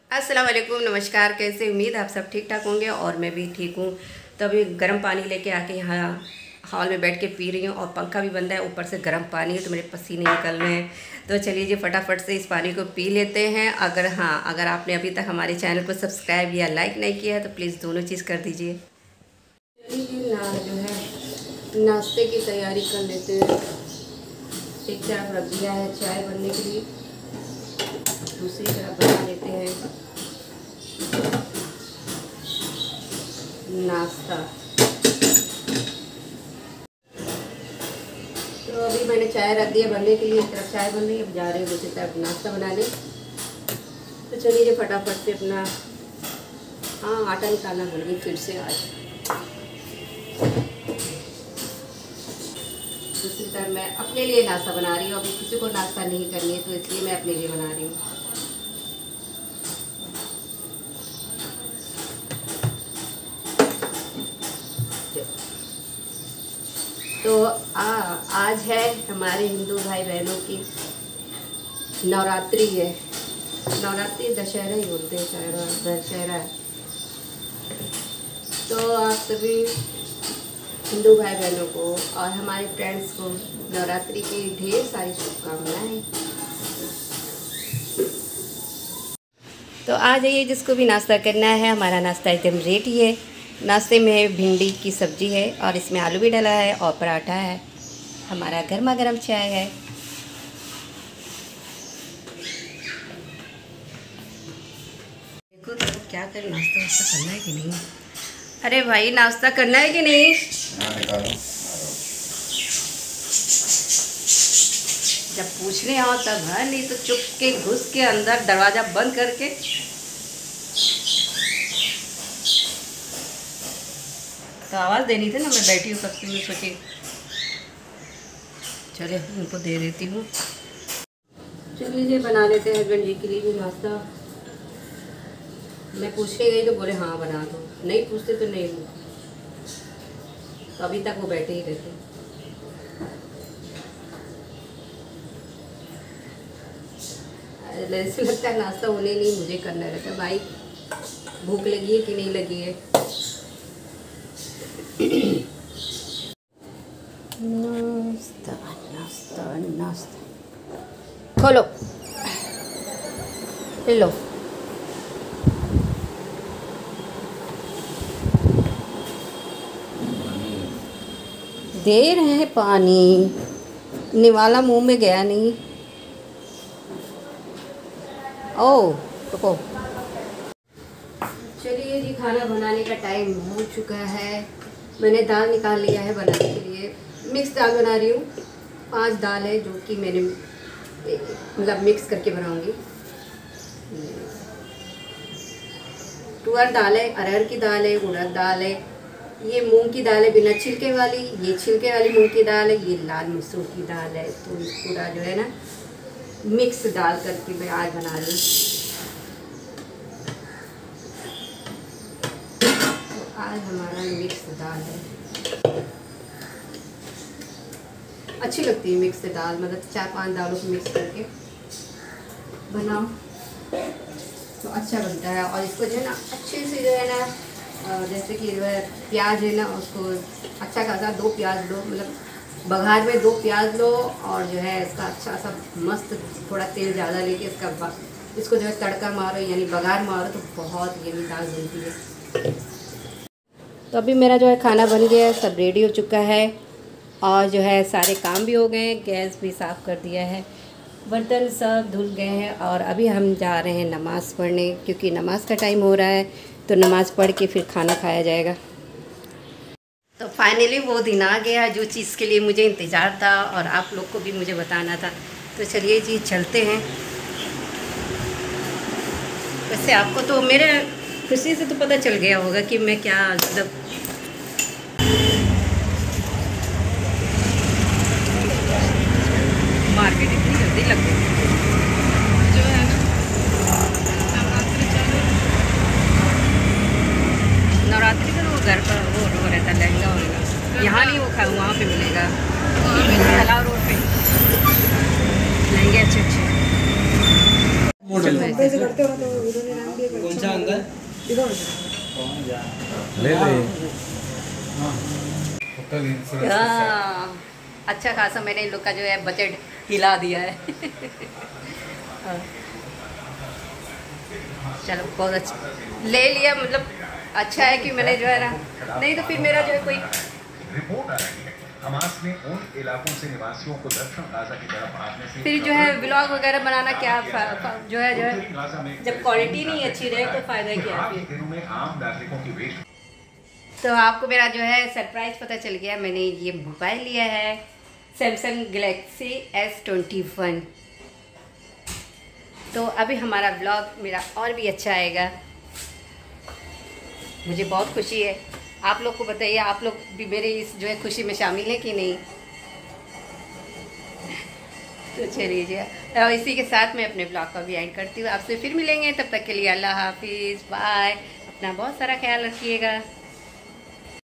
अस्सलाम वालेकुम, नमस्कार। कैसे, उम्मीद आप सब ठीक ठाक होंगे और मैं भी ठीक हूँ। तो अभी गर्म पानी लेके आके यहाँ हॉल में बैठ के पी रही हूँ और पंखा भी बंद है, ऊपर से गर्म पानी है तो मेरे पसीने निकल रहे हैं। तो चलिए जी फटाफट से इस पानी को पी लेते हैं। अगर आपने अभी तक हमारे चैनल को सब्सक्राइब या लाइक नहीं किया है तो प्लीज़ दोनों चीज़ कर दीजिए। चलिए ना जो है नाश्ते की तैयारी कर लेते हैं। एक तरफ रख दिया है चाय बनने के लिए, दूसरी तरफ बना लेते हैं नाश्ता। तो अभी मैंने चाय रख दिया बनने के लिए, एक तरफ चाय बन रही है, अब जा रही हूँ दूसरी तरफ नाश्ता बनाने। तो चलिए फटाफट से अपना आटा निकालना भूल गई फिर से आज। दूसरी तरफ मैं अपने लिए नाश्ता बना रही हूँ, अभी किसी को नाश्ता नहीं करनी है तो इसलिए मैं अपने लिए बना रही हूँ। तो आज है हमारे हिंदू भाई बहनों की नवरात्रि है। नवरात्रि दशहरा ही बोलते हैं, दशहरा। तो आप सभी हिंदू भाई बहनों को और हमारे फ्रेंड्स को नवरात्रि की ढेर सारी शुभकामनाएं। तो आ जाइए, जिसको भी नाश्ता करना है, हमारा नाश्ता एकदम रेडी है। नाश्ते में भिंडी की सब्ज़ी है और इसमें आलू भी डला है और पराठा है। हमारा गर्मा गर्म चाय है। देखो तो क्या करें, नाश्ता वास्ता करना है कि नहीं? अरे भाई, नाश्ता करना है कि नहीं? जब पूछने आओ तब है, नहीं तो चुप के घुस के अंदर दरवाज़ा बंद करके। तो आवाज़ देनी थी ना, मैं बैठी हूँ कब से, मैं सोची चले उनको दे देती हूँ। चलिए जी बना लेते हैं हस्बैंड जी के लिए भी नाश्ता। मैं पूछने गई तो बोले हाँ बना दो, नहीं पूछते तो नहीं। तो अभी तक वो बैठे ही रहते। ऐसे लगता है नाश्ता उन्हें नहीं मुझे करना रहता। भाई भूख लगी है कि नहीं लगी है? नाश्ता नाश्ता नाश्ता खोलो, लो। दे रहे हैं पानी, निवाला मुंह में गया नहीं। ओ रुको। चलिए जी खाना बनाने का टाइम हो चुका है। मैंने दाल निकाल लिया है बनाने के लिए। मिक्स दाल बना रही हूँ। 5 दाल है जो कि मैंने मतलब मिक्स करके बनाऊंगी। तुअर दाल है, अरहर की दाल है, उड़द दाल है, ये मूंग की दाल है बिना छिलके वाली, ये छिलके वाली मूंग की दाल है, ये लाल मसूर की दाल है। तो पूरा जो है ना मिक्स दाल करके मैं आज बना रही हूँ। तो आज हमारा मिक्स दाल है। अच्छी लगती है मिक्स दाल, मतलब 4-5 दालों को मिक्स करके बनाओ तो अच्छा बनता है। और इसको जो है ना अच्छे से जो है ना जैसे कि जो है प्याज है ना, उसको अच्छा खासा 2 प्याज लो, मतलब बघार में 2 प्याज लो और जो है इसका अच्छा सा मस्त थोड़ा तेल ज़्यादा लेके इसको जो है तड़का मारो यानी बघार मारो तो बहुत यमी दाल बनती है। तो अभी मेरा जो है खाना बन गया है, सब रेडी हो चुका है और जो है सारे काम भी हो गए हैं, गैस भी साफ़ कर दिया है, बर्तन सब धुल गए हैं। और अभी हम जा रहे हैं नमाज़ पढ़ने, क्योंकि नमाज़ का टाइम हो रहा है। तो नमाज़ पढ़ के फिर खाना खाया जाएगा। तो फाइनली वो दिन आ गया जो चीज़ के लिए मुझे इंतज़ार था और आप लोग को भी मुझे बताना था। तो चलिए जी चलते हैं। वैसे आपको तो मेरे खुशी से तो पता चल गया होगा कि मैं क्या मतलब मार्केट इतनी जल्दी लग गई जो है ना। नवरात्रि का वो घर पर वो रहता है लहंगा होगा, यहाँ नहीं वो खा वहाँ पे मिलेगा, तालाब रोड पे लहंगे अच्छे अच्छे। मॉडल उन्होंने नाम दिया कौन सा अंदर ले ले अच्छा खासा मैंने इन लोग का जो है बजट हिला दिया है। चलो बहुत अच्छा ले लिया, मतलब अच्छा है कि मैंने जो है ना, नहीं तो फिर मेरा जो है कोई रिपोर्ट आ रही है हमास ने उन इलाकों से निवासियों को दक्षिण गाजा की तरफ भागने से फिर जो है व्लॉग वगैरह बनाना क्या जो है जब क्वालिटी नहीं अच्छी रहे तो फायदा क्या है। दिनों में आम नागरिकों की वेश। तो आपको मेरा जो है सरप्राइज पता चल गया, मैंने ये मोबाइल लिया है सैमसंग गैलेक्सी S21। तो अभी हमारा व्लॉग मेरा और भी अच्छा आएगा, मुझे बहुत खुशी है। आप लोग को बताइए, आप लोग भी मेरे इस जो है खुशी में शामिल हैं कि नहीं। तो चलिए और इसी के साथ मैं अपने ब्लॉग का भी एंड करती हूँ। आपसे फिर मिलेंगे, तब तक के लिए अल्लाह हाफिज़, बाय। अपना बहुत सारा ख्याल रखिएगा।